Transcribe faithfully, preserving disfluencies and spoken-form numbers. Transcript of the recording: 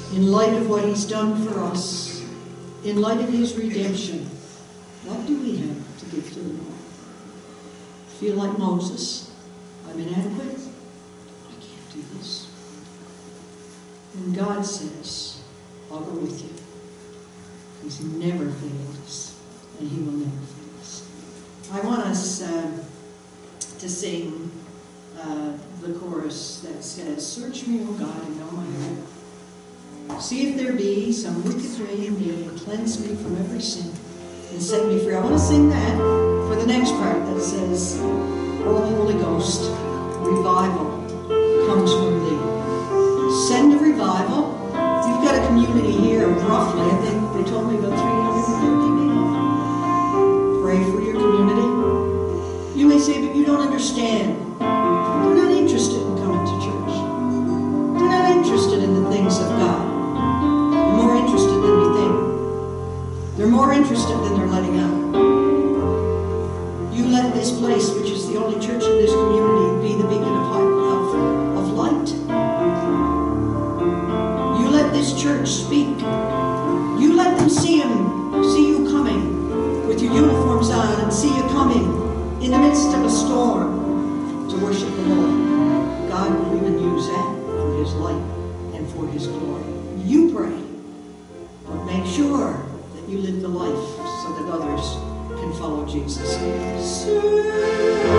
in light of what he's done for us, in light of his redemption, what do we have to give to the Lord? Feel like Moses? I'm inadequate. I can't do this. And God says, I'll go with you. He's never failed us, and he will never fail us. I want us uh, to sing uh, the chorus that says, search me, O God, and know my heart. See if there be some wicked way in me, and cleanse me from every sin, and set me free. I want to sing that for the next part that says, O Holy Ghost, revival comes from thee. Send a revival. You've got a community here, roughly, I think they told me about three hundred fifty people. Pray for your community. You may say, but you don't understand. They're not interested in coming to church. They're not interested in the things of God. They're more interested than we think. They're more interested than they're letting out. You let this place, which is the only church in this community, be the beacon of, of, of light. You let this church speak. You let them see him, see you coming with your uniforms on, and see you coming in the midst of a storm to worship the Lord. God will even use that for his light and for his glory. You pray, but make sure that you live the life so that others can follow Jesus.